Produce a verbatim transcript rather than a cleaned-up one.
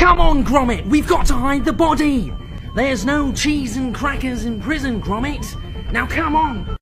Come on, Gromit, we've got to hide the body. There's no cheese and crackers in prison, Gromit. Now come on.